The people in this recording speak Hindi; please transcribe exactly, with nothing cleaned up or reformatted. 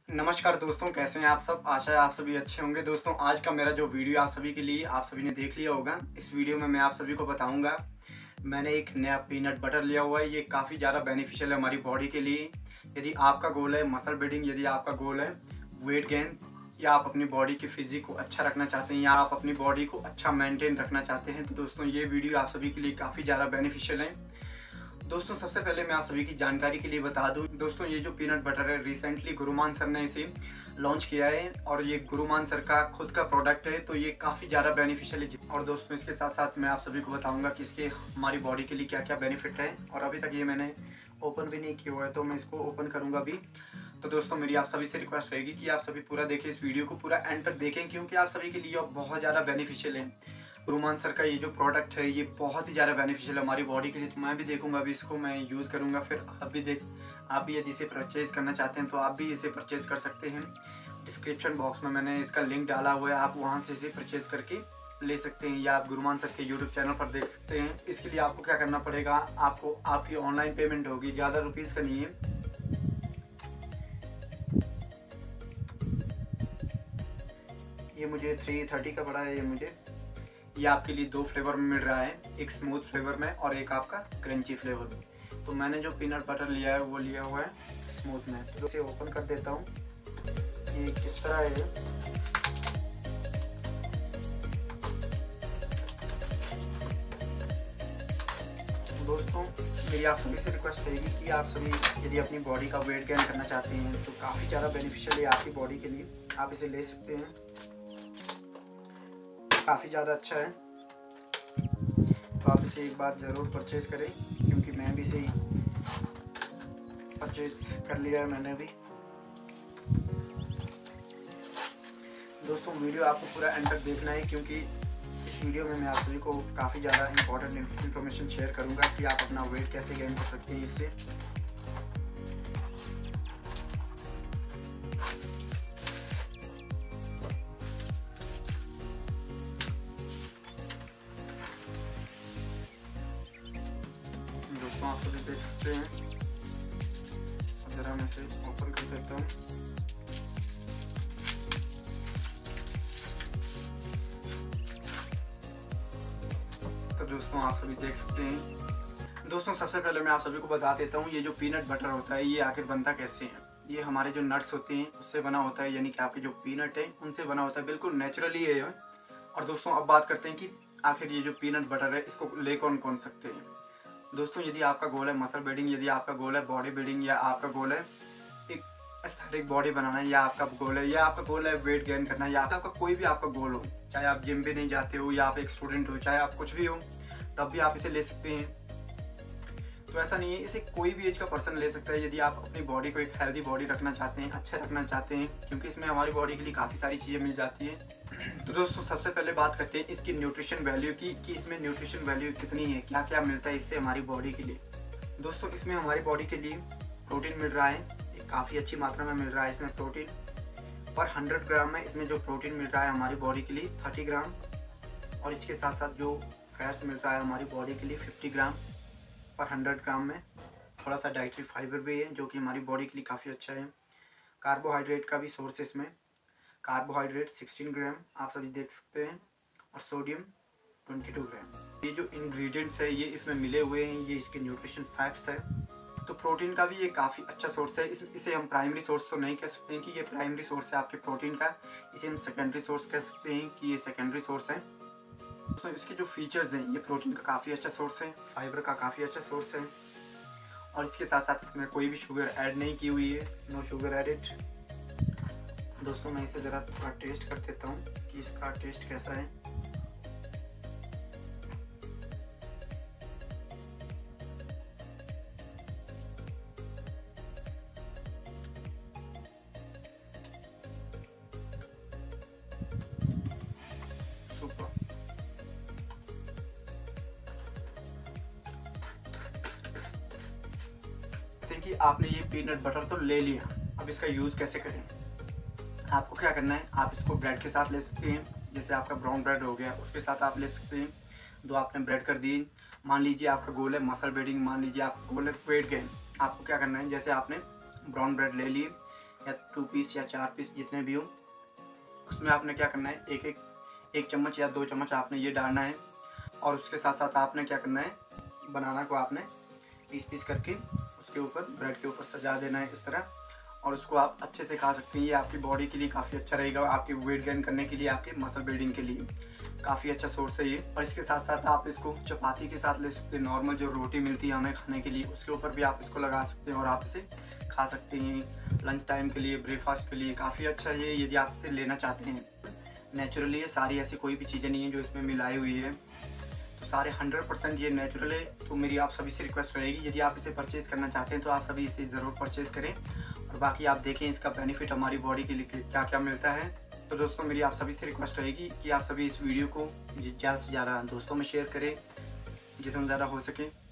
नमस्कार दोस्तों, कैसे हैं आप सब। आशा है आप सभी अच्छे होंगे। दोस्तों, आज का मेरा जो वीडियो आप सभी के लिए आप सभी ने देख लिया होगा। इस वीडियो में मैं आप सभी को बताऊंगा, मैंने एक नया पीनट बटर लिया हुआ है। ये काफ़ी ज़्यादा बेनिफिशियल है हमारी बॉडी के लिए। यदि आपका गोल है मसल बिल्डिंग, यदि आपका गोल है वेट गेन, या आप अपनी बॉडी की फिजिक को अच्छा रखना चाहते हैं, या आप अपनी बॉडी को अच्छा मेंटेन रखना चाहते हैं, तो दोस्तों ये वीडियो आप सभी के लिए काफ़ी ज़्यादा बेनिफिशियल है। दोस्तों, सबसे पहले मैं आप सभी की जानकारी के लिए बता दूं, दोस्तों ये जो पीनट बटर है रिसेंटली गुरुमान सर ने इसे लॉन्च किया है और ये गुरुमान सर का खुद का प्रोडक्ट है, तो ये काफ़ी ज़्यादा बेनिफिशियल है। और दोस्तों इसके साथ साथ मैं आप सभी को बताऊंगा कि इसके हमारी बॉडी के लिए क्या क्या बेनिफिट है। और अभी तक ये मैंने ओपन भी नहीं किया हुआ है, तो मैं इसको ओपन करूँगा अभी। तो दोस्तों मेरी आप सभी से रिक्वेस्ट रहेगी कि आप सभी पूरा देखें, इस वीडियो को पूरा एंड तक देखें, क्योंकि आप सभी के लिए बहुत ज़्यादा बेनिफिशियल है। गुरुमान सर का ये जो प्रोडक्ट है ये बहुत ही ज़्यादा बेनिफिशियल है हमारी बॉडी के लिए। तो मैं भी देखूंगा, अभी इसको मैं यूज़ करूंगा, फिर आप भी देख आप भी यदि इसे परचेज़ करना चाहते हैं तो आप भी इसे परचेज़ कर सकते हैं। डिस्क्रिप्शन बॉक्स में मैंने इसका लिंक डाला हुआ है, आप वहाँ से इसे परचेज़ करके ले सकते हैं, या आप गुरुमान सर के यूट्यूब चैनल पर देख सकते हैं। इसके लिए आपको क्या करना पड़ेगा, आपको आपकी ऑनलाइन पेमेंट होगी, ज़्यादा रुपीज़ का नहीं है। ये मुझे थ्री थर्टी का पड़ा है। ये मुझे ये आपके लिए दो फ्लेवर में मिल रहा है, एक स्मूथ फ्लेवर में और एक आपका क्रंची फ्लेवर में। तो मैंने जो पीनट बटर लिया है वो लिया हुआ है स्मूथ में। तो इसे ओपन कर देता हूँ, ये किस तरह है। दोस्तों मेरी आप सभी से रिक्वेस्ट रहेगी कि आप सभी यदि अपनी बॉडी का वेट गेन करना चाहते हैं तो काफ़ी ज़्यादा बेनिफिशियल है आपकी बॉडी के लिए, आप इसे ले सकते हैं। काफ़ी ज़्यादा अच्छा है, तो आप इसे एक बार ज़रूर परचेज करें, क्योंकि मैं भी इसे परचेज कर लिया है मैंने भी। दोस्तों वीडियो आपको पूरा एंड तक देखना है, क्योंकि इस वीडियो में मैं आप सभी को काफ़ी ज़्यादा इंपॉर्टेंट इन्फॉर्मेशन शेयर करूंगा कि आप अपना वेट कैसे गेन कर सकते हैं इससे। दोस्तों आप सभी देख सकते हैं, जरा मैं इसे ओपन कर देता हूँ। तो दोस्तों आप सभी देख सकते हैं। दोस्तों सबसे पहले मैं आप सभी को बता देता हूँ, ये जो पीनट बटर होता है ये आखिर बनता कैसे है। ये हमारे जो नट्स होते हैं उससे बना होता है, यानी कि आपके जो पीनट है उनसे बना होता है, बिल्कुल नेचुरली है। और दोस्तों अब बात करते हैं कि आखिर ये जो पीनट बटर है इसको ले कौन कौन सकते हैं। दोस्तों यदि आपका गोल है मसल बिल्डिंग, यदि आपका गोल है बॉडी बिल्डिंग, या आपका गोल है एक एस्थेटिक बॉडी बनाना, या आपका गोल है या आपका गोल है वेट गेन करना, या आपका कोई भी आपका गोल हो, चाहे आप जिम पे नहीं जाते हो, या आप एक स्टूडेंट हो, चाहे आप कुछ भी हो, तब भी आप इसे ले सकते हैं। तो ऐसा नहीं है, इसे कोई भी एज का पर्सन ले सकता है यदि आप अपनी बॉडी को एक हेल्दी बॉडी रखना चाहते हैं, अच्छा रखना चाहते हैं, क्योंकि इसमें हमारी बॉडी के लिए काफ़ी सारी चीज़ें मिल जाती हैं। तो दोस्तों सबसे पहले बात करते हैं इसकी न्यूट्रिशन वैल्यू की, कि इसमें न्यूट्रिशन वैल्यू कितनी है, क्या क्या मिलता है इससे हमारी बॉडी के लिए। दोस्तों इसमें हमारी बॉडी के लिए प्रोटीन मिल रहा है, काफ़ी अच्छी मात्रा में मिल रहा है इसमें प्रोटीन। पर हंड्रेड ग्राम में इसमें जो प्रोटीन मिल रहा है हमारी बॉडी के लिए थर्टी ग्राम, और इसके साथ साथ जो फैट्स मिल रहा है हमारी बॉडी के लिए फिफ्टी ग्राम पर हंड्रेड ग्राम में। थोड़ा सा डाइटरी फाइबर भी है जो कि हमारी बॉडी के लिए काफ़ी अच्छा है। कार्बोहाइड्रेट का भी सोर्स इसमें, कार्बोहाइड्रेट सिक्सटीन ग्राम आप सभी देख सकते हैं, और सोडियम ट्वेंटी टू ग्राम। ये जो इंग्रेडिएंट्स है ये इसमें मिले हुए हैं, ये इसके न्यूट्रिशन फैक्ट्स है। तो प्रोटीन का भी ये काफ़ी अच्छा सोर्स है। इस इसे हम प्राइमरी सोर्स तो नहीं कह सकते हैं कि ये प्राइमरी सोर्स है आपके प्रोटीन का, इसे हम सेकेंडरी सोर्स कह सकते हैं कि ये सेकेंडरी सोर्स है। दोस्तों इसके जो फीचर्स हैं, ये प्रोटीन का काफ़ी अच्छा सोर्स है, फाइबर का काफ़ी अच्छा सोर्स है, और इसके साथ साथ इसमें कोई भी शुगर ऐड नहीं की हुई है, नो शुगर एडिड। दोस्तों मैं इसे ज़रा थोड़ा टेस्ट कर देता हूँ कि इसका टेस्ट कैसा है। सुपर। कि आपने ये पीनट बटर तो ले लिया, अब इसका यूज़ कैसे करें। आपको क्या करना है, आप इसको ब्रेड के साथ ले सकते हैं, जैसे आपका ब्राउन ब्रेड हो गया उसके साथ आप ले सकते हैं। दो आपने ब्रेड कर दी, मान लीजिए आपका गोल है मसल बिल्डिंग, मान लीजिए आपका गोल है वेट गेन। आपको क्या करना है, जैसे आपने ब्राउन ब्रेड ले लिए, या टू पीस या चार पीस जितने भी हो, उसमें आपने क्या करना है, एक एक एक चम्मच या दो चम्मच आपने ये डालना है। और उसके साथ साथ आपने क्या करना है, बनाना को आपने पीस पीस करके उसके ऊपर ब्रेड के ऊपर सजा देना है इस तरह, और उसको आप अच्छे से खा सकते हैं। ये आपकी बॉडी के लिए काफ़ी अच्छा रहेगा, आपके वेट गेन करने के लिए, आपके मसल बिल्डिंग के लिए काफ़ी अच्छा सोर्स है ये। और इसके साथ साथ आप इसको चपाती के साथ ले सकते हैं, नॉर्मल जो रोटी मिलती है हमें खाने के लिए उसके ऊपर भी आप इसको लगा सकते हैं और आप इसे खा सकते हैं लंच टाइम के लिए, ब्रेकफास्ट के लिए काफ़ी अच्छा है यदि आप इसे लेना चाहते हैं। नेचुरली है सारी, ऐसी कोई भी चीज़ें नहीं है जो इसमें मिलाई हुई है, तो सारे हंड्रेड परसेंट ये नेचुरल है। तो मेरी आप सभी से रिक्वेस्ट रहेगी, यदि आप इसे परचेज़ करना चाहते हैं तो आप सभी इसे ज़रूर परचेज़ करें। और बाकी आप देखें इसका बेनिफिट हमारी बॉडी के लिए क्या क्या मिलता है। तो दोस्तों मेरी आप सभी से रिक्वेस्ट रहेगी कि आप सभी इस वीडियो को ज़्यादा से ज़्यादा दोस्तों में शेयर करें, जितना ज़्यादा हो सके।